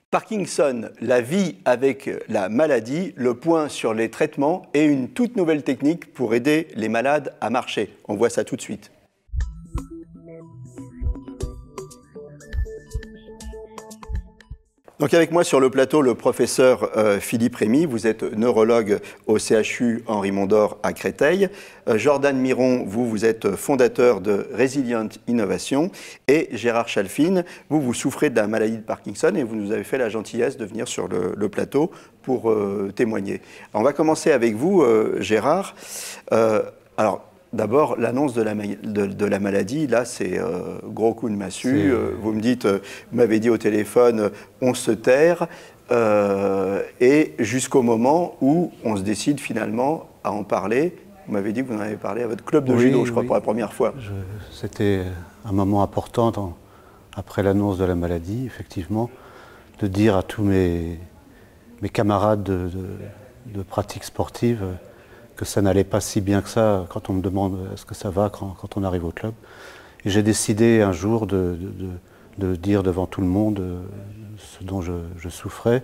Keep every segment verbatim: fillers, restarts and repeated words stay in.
Parkinson, la vie avec la maladie, le point sur les traitements et une toute nouvelle technique pour aider les malades à marcher. On voit ça tout de suite. Donc avec moi sur le plateau, le professeur euh, Philippe Rémy, vous êtes neurologue au C H U Henri Mondor à Créteil. Euh, Jordan Miron, vous, vous êtes fondateur de Resilient Innovation. Et Gérard Chalfine, vous, vous souffrez de la maladie de Parkinson et vous nous avez fait la gentillesse de venir sur le, le plateau pour euh, témoigner. Alors, on va commencer avec vous, euh, Gérard. Euh, alors, D'abord, l'annonce de, de, de la maladie, là, c'est euh, gros coup de massue. Euh, vous me dites, euh, vous m'avez dit au téléphone, euh, on se terre, euh, et jusqu'au moment où on se décide finalement à en parler. Vous m'avez dit que vous en avez parlé à votre club de oui, judo, je crois, oui. pour la première fois. C'était un moment important dans, après l'annonce de la maladie, effectivement, de dire à tous mes, mes camarades de, de, de pratique sportive que ça n'allait pas si bien que ça quand on me demande est-ce que ça va quand, quand on arrive au club. Et j'ai décidé un jour de, de, de dire devant tout le monde ce dont je, je souffrais.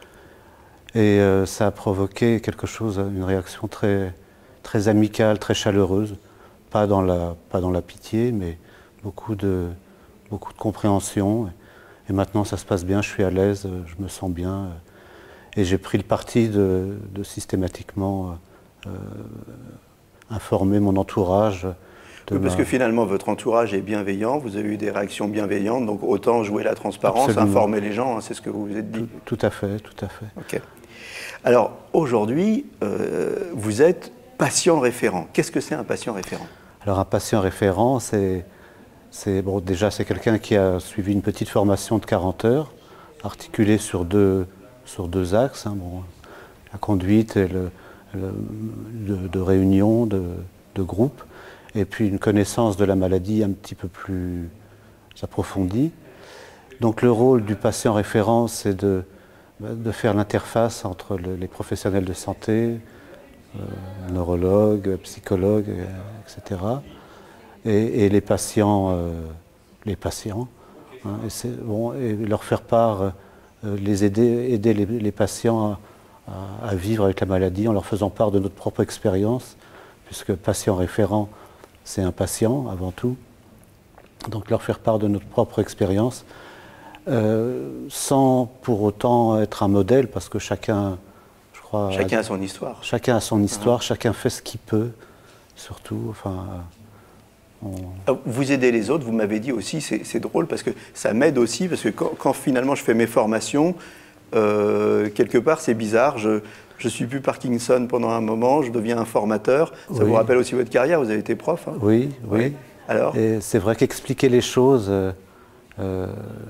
Et euh, ça a provoqué quelque chose, une réaction très, très amicale, très chaleureuse. Pas dans la, pas dans la pitié, mais beaucoup de, beaucoup de compréhension. Et maintenant ça se passe bien, je suis à l'aise, je me sens bien. Et j'ai pris le parti de, de systématiquement Euh, informer mon entourage. De oui, parce ma... que finalement, votre entourage est bienveillant, vous avez eu des réactions bienveillantes, donc autant jouer la transparence, Absolument. informer les gens, hein, c'est ce que vous vous êtes dit. Tout, tout à fait, tout à fait. Okay. Alors, aujourd'hui, euh, vous êtes patient référent. Qu'est-ce que c'est un patient référent? Alors, un patient référent, c'est... Bon, déjà, c'est quelqu'un qui a suivi une petite formation de quarante heures, articulée sur deux, sur deux axes, hein, bon, la conduite et le De, de réunions, de, de groupes, et puis une connaissance de la maladie un petit peu plus approfondie. Donc le rôle du patient référent, c'est de, de faire l'interface entre le, les professionnels de santé, euh, neurologues, psychologues, et cetera, et, et les patients, euh, les patients, hein, et, bon, et leur faire part, euh, les aider, aider les, les patients à à vivre avec la maladie en leur faisant part de notre propre expérience, puisque patient référent, c'est un patient avant tout. Donc leur faire part de notre propre expérience, euh, sans pour autant être un modèle, parce que chacun, je crois... Chacun a, a son histoire. Chacun a son histoire, mmh. chacun fait ce qu'il peut, surtout. Enfin, on... Vous aidez les autres, vous m'avez dit aussi, c'est drôle, parce que ça m'aide aussi, parce que quand, quand finalement je fais mes formations, Euh, quelque part, c'est bizarre. Je ne suis plus Parkinson pendant un moment, je deviens un formateur. Ça oui. vous rappelle aussi votre carrière, vous avez été prof, hein? Oui, oui. oui. Alors c'est vrai qu'expliquer les choses, euh,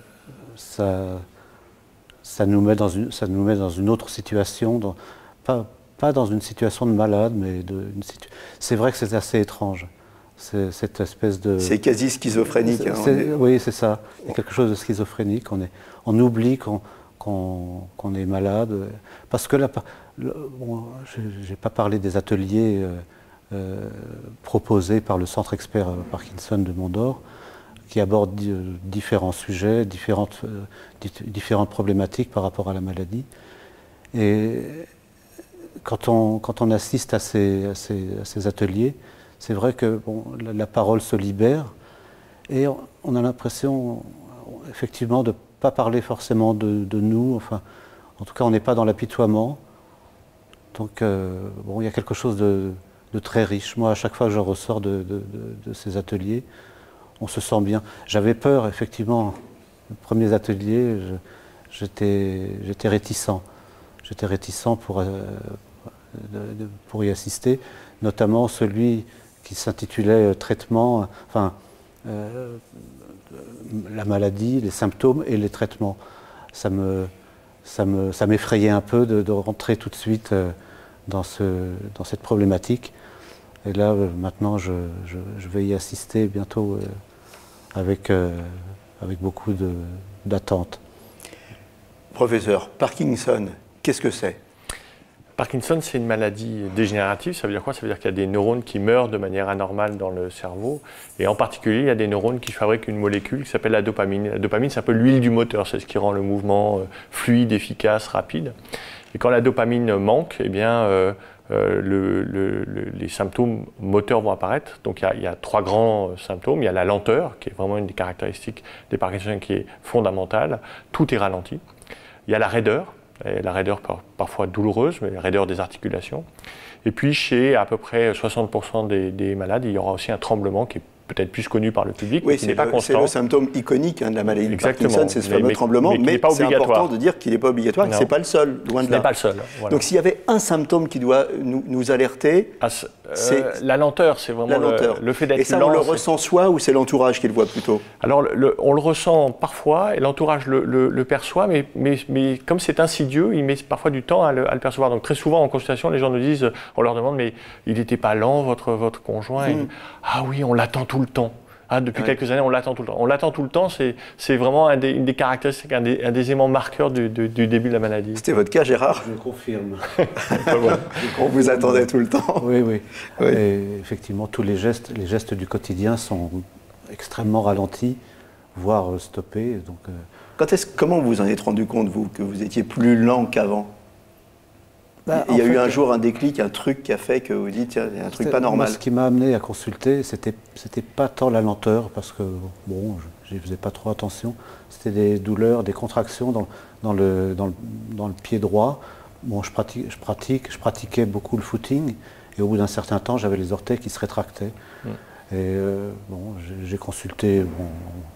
ça, ça, nous met dans une, ça nous met dans une autre situation, dans, pas, pas dans une situation de malade, mais situ... c'est vrai que c'est assez étrange. Cette espèce de... C'est quasi schizophrénique. Hein, est... Oui, c'est ça. Il y a quelque chose de schizophrénique. On, est... on oublie qu'on qu'on qu'on est malade. Parce que là, bon, je n'ai pas parlé des ateliers euh, euh, proposés par le Centre Expert Parkinson de Mondor, qui abordent différents sujets, différentes, euh, différentes problématiques par rapport à la maladie. Et quand on, quand on assiste à ces, à ces, à ces ateliers, c'est vrai que bon, la, la parole se libère et on, on a l'impression, effectivement, de pas parler forcément de, de nous, enfin, en tout cas on n'est pas dans l'apitoiement, donc euh, bon, il y a quelque chose de, de très riche. Moi, à chaque fois que je ressors de, de, de, de ces ateliers, on se sent bien. J'avais peur, effectivement, les premiers ateliers, j'étais réticent, j'étais réticent pour, euh, de, de, pour y assister, notamment celui qui s'intitulait euh, « Traitement », enfin, euh, la maladie, les symptômes et les traitements. Ça me, ça me, ça m'effrayait un peu de, de rentrer tout de suite euh, dans, ce, dans cette problématique. Et là, euh, maintenant, je, je, je vais y assister bientôt euh, avec, euh, avec beaucoup d'attente. Professeur, Parkinson, qu'est-ce que c'est? Parkinson, c'est une maladie dégénérative. Ça veut dire quoi? Ça veut dire qu'il y a des neurones qui meurent de manière anormale dans le cerveau. Et en particulier, il y a des neurones qui fabriquent une molécule qui s'appelle la dopamine. La dopamine, c'est un peu l'huile du moteur. C'est ce qui rend le mouvement fluide, efficace, rapide. Et quand la dopamine manque, eh bien, euh, euh, le, le, le, les symptômes moteurs vont apparaître. Donc, il y a, il y a trois grands symptômes. Il y a la lenteur, qui est vraiment une des caractéristiques des Parkinson qui est fondamentale. Tout est ralenti. Il y a la raideur. Et la raideur par, parfois douloureuse, mais la raideur des articulations. Et puis chez à peu près soixante pour cent des, des malades, il y aura aussi un tremblement qui est peut-être plus connu par le public, oui, mais qui n'est pas constant. C'est le symptôme iconique hein, de la maladie de Parkinson, c'est ce mais, fameux mais, tremblement, mais, mais c'est important de dire qu'il n'est pas obligatoire, que ce n'est pas le seul, loin de là. Ce n'est pas le seul. Voilà. Donc s'il y avait un symptôme qui doit nous, nous alerter, ah, c'est euh, la lenteur, c'est vraiment la lenteur. Le, le fait d'être lent. Et ça, lent, on le ressent soi ou c'est l'entourage qui le voit plutôt? Alors, le, le, on le ressent parfois, et l'entourage le, le, le perçoit, mais, mais, mais comme c'est insidieux, il met parfois du temps à le, à le percevoir. Donc très souvent en consultation, les gens nous disent, on leur demande, mais il n'était pas lent, votre, votre conjoint? mmh. Ah oui, on l'attend tout le temps. Ah, depuis ouais. quelques années, on l'attend tout le temps. On l'attend tout le temps, c'est vraiment un des, une des caractéristiques, un des, un des éléments marqueurs du, du, du début de la maladie. C'était votre cas, Gérard? Je confirme. On vous attendait tout le temps. Oui, oui. oui. Et effectivement, tous les gestes, les gestes du quotidien sont extrêmement ralentis, voire stoppés. Donc, euh... Quand est-ce, comment vous en êtes rendu compte, vous, que vous étiez plus lent qu'avant? Bah, il y a fait, eu un jour un déclic, un truc qui a fait que vous dites, tiens, il y a un truc pas normal. Moi, ce qui m'a amené à consulter, c'était c'était pas tant la lenteur, parce que bon, je n'y faisais pas trop attention. C'était des douleurs, des contractions dans, dans, le, dans, le, dans le pied droit. Bon, je, pratique, je, pratique, je pratiquais beaucoup le footing, et au bout d'un certain temps, j'avais les orteils qui se rétractaient. Mm. Et euh, bon, j'ai consulté bon,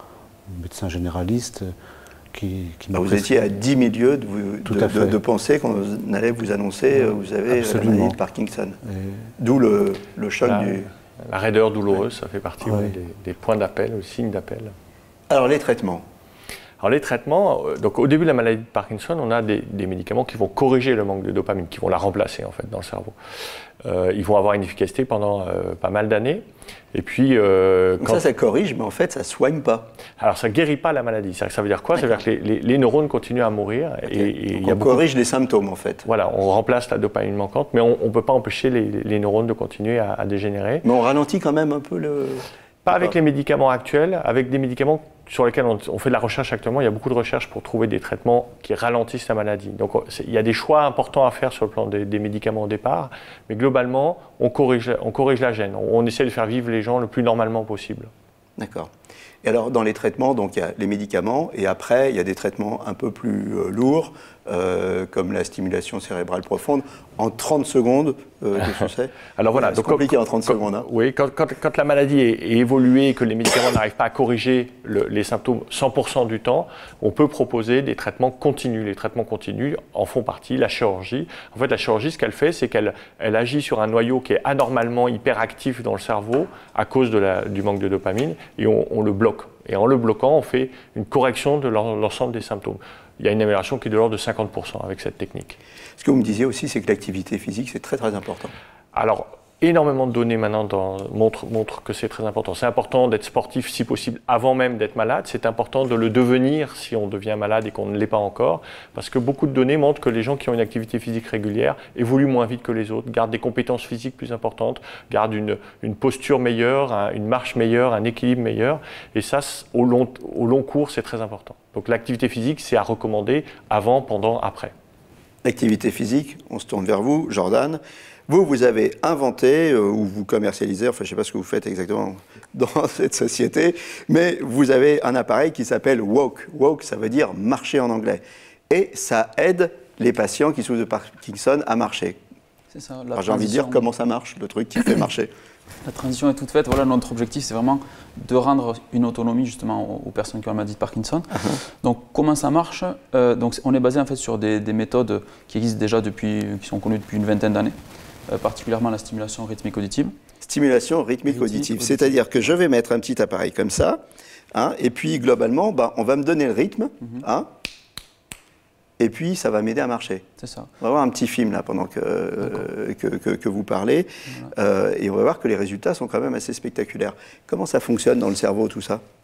un médecin généraliste. Qui, qui vous étiez à dix mille lieues de, de, de, de penser qu'on allait vous annoncer que vous avez la maladie de Parkinson. D'où le, le choc la, du... La raideur douloureuse, ouais. Ça fait partie ouais. des, des points d'appel, des signes d'appel. Alors les traitements. Alors les traitements, donc au début de la maladie de Parkinson, on a des, des médicaments qui vont corriger le manque de dopamine, qui vont la remplacer en fait dans le cerveau. Euh, ils vont avoir une efficacité pendant euh, pas mal d'années. Et puis, euh, quand... ça, ça corrige, mais en fait, ça ne soigne pas. Alors, ça ne guérit pas la maladie. Ça veut dire quoi? Ça veut dire que les, les, les neurones continuent à mourir. Okay. Et, et Donc y a on beaucoup... corrige les symptômes, en fait. Voilà, on remplace la dopamine manquante, mais on ne peut pas empêcher les, les neurones de continuer à, à dégénérer. Mais on ralentit quand même un peu le... Pas avec les médicaments actuels, avec des médicaments sur lesquels on, on fait de la recherche actuellement. Il y a beaucoup de recherches pour trouver des traitements qui ralentissent la maladie. Donc il y a des choix importants à faire sur le plan des, des médicaments au départ, mais globalement, on corrige, on corrige la gêne. On, on essaie de faire vivre les gens le plus normalement possible. D'accord. Et alors, dans les traitements, donc il y a les médicaments, et après, il y a des traitements un peu plus euh, lourds, euh, comme la stimulation cérébrale profonde. En trente secondes, euh, qu'est-ce que c'est? Alors voilà, c'est compliqué en trente quand, secondes. Hein. Oui, quand, quand, quand la maladie est, est évoluée et que les médicaments n'arrivent pas à corriger le, les symptômes cent pour cent du temps, on peut proposer des traitements continus. Les traitements continus en font partie, la chirurgie. En fait, la chirurgie, ce qu'elle fait, c'est qu'elle elle agit sur un noyau qui est anormalement hyperactif dans le cerveau à cause de la, du manque de dopamine, et on, on le bloque. Et en le bloquant, on fait une correction de l'ensemble des symptômes. Il y a une amélioration qui est de l'ordre de cinquante pour cent avec cette technique. Ce que vous me disiez aussi, c'est que l'activité physique, c'est très très important. Alors, énormément de données maintenant dans, montrent, montrent que c'est très important. C'est important d'être sportif si possible avant même d'être malade. C'est important de le devenir si on devient malade et qu'on ne l'est pas encore. Parce que beaucoup de données montrent que les gens qui ont une activité physique régulière évoluent moins vite que les autres, gardent des compétences physiques plus importantes, gardent une, une posture meilleure, un, une marche meilleure, un équilibre meilleur. Et ça, au long, au long cours, c'est très important. Donc l'activité physique, c'est à recommander avant, pendant, après. L'activité physique, on se tourne vers vous, Jordan. Vous, vous avez inventé, euh, ou vous commercialisez, enfin je ne sais pas ce que vous faites exactement dans cette société, mais vous avez un appareil qui s'appelle Walk. Walk, ça veut dire marcher en anglais. Et ça aide les patients qui souffrent de Parkinson à marcher. C'est ça. J'ai envie de dire comment ça marche, le truc qui fait marcher. La transition est toute faite. Voilà, notre objectif, c'est vraiment de rendre une autonomie justement aux personnes qui ont la maladie de Parkinson. Uh-huh. Donc, comment ça marche? euh, Donc, on est basé en fait sur des, des méthodes qui existent déjà depuis, qui sont connues depuis une vingtaine d'années. Euh, particulièrement la stimulation rythmique auditive. Stimulation rythmique auditive, c'est-à-dire que je vais mettre un petit appareil comme ça, hein, et puis globalement, bah, on va me donner le rythme, mm-hmm. hein, et puis ça va m'aider à marcher. C'est ça. On va voir un petit film là pendant que, euh, que, que, que vous parlez, voilà. euh, et on va voir que les résultats sont quand même assez spectaculaires. Comment ça fonctionne dans le cerveau tout ça?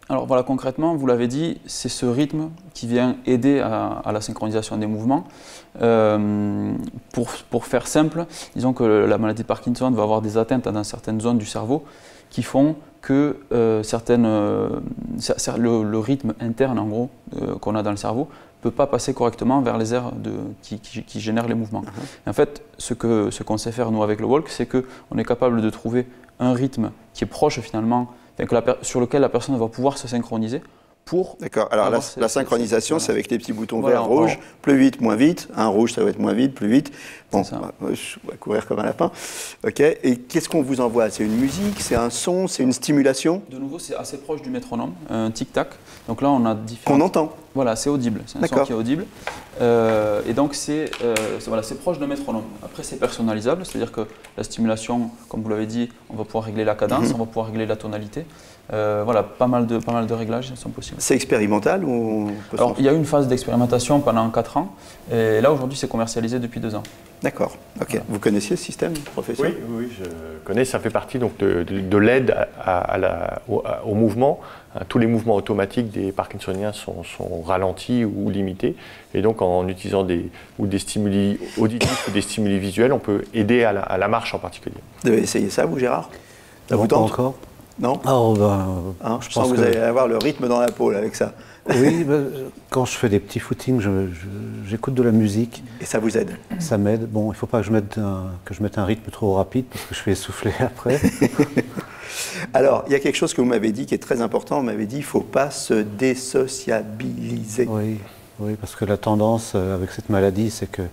Alors voilà, concrètement, vous l'avez dit, c'est ce rythme qui vient aider à, à la synchronisation des mouvements. Euh, pour, pour faire simple, disons que la maladie de Parkinson va avoir des atteintes dans certaines zones du cerveau qui font que euh, certaines, euh, le, le rythme interne en gros euh, qu'on a dans le cerveau ne peut pas passer correctement vers les aires de, qui, qui, qui génèrent les mouvements. Uh-huh. En fait, ce que ce qu'on sait faire nous avec le walk, c'est qu'on est capable de trouver un rythme qui est proche finalement, que la, sur lequel la personne va pouvoir se synchroniser. D'accord, alors la, la synchronisation, c'est avec les petits boutons voilà, verts, rouges, plus vite, moins vite. Un rouge, ça va être moins vite, plus vite. Bon, on va courir comme un lapin. Ok, et qu'est-ce qu'on vous envoie? C'est une musique, c'est un son, c'est une stimulation? De nouveau, c'est assez proche du métronome, un tic-tac. Donc là, on a différents... Qu'on entend? Voilà, c'est audible, c'est un son qui est audible. Euh, et donc, c'est euh, voilà, proche d'un métronome. Après, c'est personnalisable, c'est-à-dire que la stimulation, comme vous l'avez dit, on va pouvoir régler la cadence, mm-hmm. on va pouvoir régler la tonalité. Euh, voilà, pas mal, de, pas mal de réglages sont possibles. C'est expérimental ou... Alors, il y a eu une phase d'expérimentation pendant quatre ans, et là, aujourd'hui, c'est commercialisé depuis deux ans. D'accord. Ok. Voilà. Vous connaissiez ce système, professeur? Oui, oui, je connais. Ça fait partie donc, de, de, de l'aide à, à la, au, au mouvement. Tous les mouvements automatiques des Parkinsoniens sont, sont ralentis ou limités. Et donc, en utilisant des, ou des stimuli auditifs ou des stimuli visuels, on peut aider à la, à la marche en particulier. Vous devez essayer ça, vous, Gérard? Ça non, vous tente? Pas encore. Non? Oh, ben, hein, je, je pense que vous allez avoir le rythme dans la peau là, avec ça. Oui, ben, quand je fais des petits footings, j'écoute de la musique. Et ça vous aide? Ça m'aide. Bon, il ne faut pas que je, mette un, que je mette un rythme trop rapide parce que je vais essouffler après. Alors, il y a quelque chose que vous m'avez dit qui est très important. Vous m'avez dit qu'il ne faut pas se désociabiliser. Oui, oui, parce que la tendance avec cette maladie, c'est que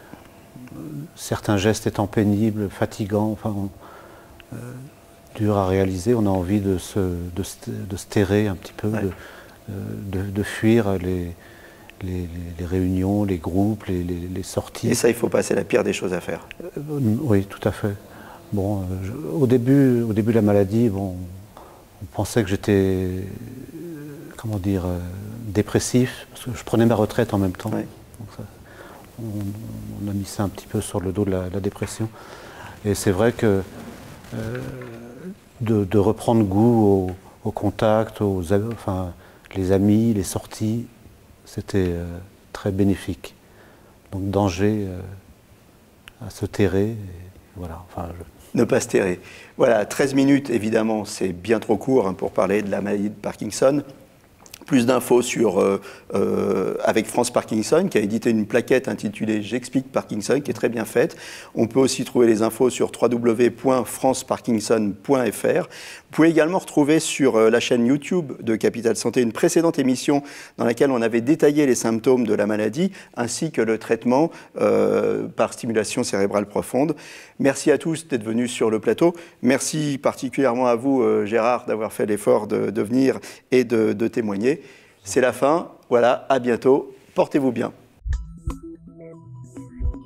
certains gestes étant pénibles, fatigants, enfin, on, euh, dur à réaliser, on a envie de se, de, de se terrer un petit peu, ouais. de, de, de fuir les, les, les réunions, les groupes, les, les, les sorties. Et ça, il faut pas, c'est la pire des choses à faire. Euh, oui, tout à fait. Bon, je, au, début, au début de la maladie, bon, on pensait que j'étais, comment dire, euh, dépressif, parce que je prenais ma retraite en même temps. Ouais. Donc ça, on, on a mis ça un petit peu sur le dos de la, de la dépression. Et c'est vrai que euh, de, de reprendre goût au, au contact, aux, enfin, les amis, les sorties, c'était euh, très bénéfique. Donc danger euh, à se terrer, et voilà. Enfin, je... Ne pas se terrer. Voilà, treize minutes, évidemment, c'est bien trop court hein, pour parler de la maladie de Parkinson. Plus d'infos sur euh, euh, avec France Parkinson, qui a édité une plaquette intitulée « J'explique Parkinson », qui est très bien faite. On peut aussi trouver les infos sur w w w point france parkinson point f r. Vous pouvez également retrouver sur euh, la chaîne YouTube de Capital Santé une précédente émission dans laquelle on avait détaillé les symptômes de la maladie, ainsi que le traitement euh, par stimulation cérébrale profonde. Merci à tous d'être venus sur le plateau. Merci particulièrement à vous, euh, Gérard, d'avoir fait l'effort de, de venir et de, de témoigner. C'est la fin. Voilà, à bientôt. Portez-vous bien.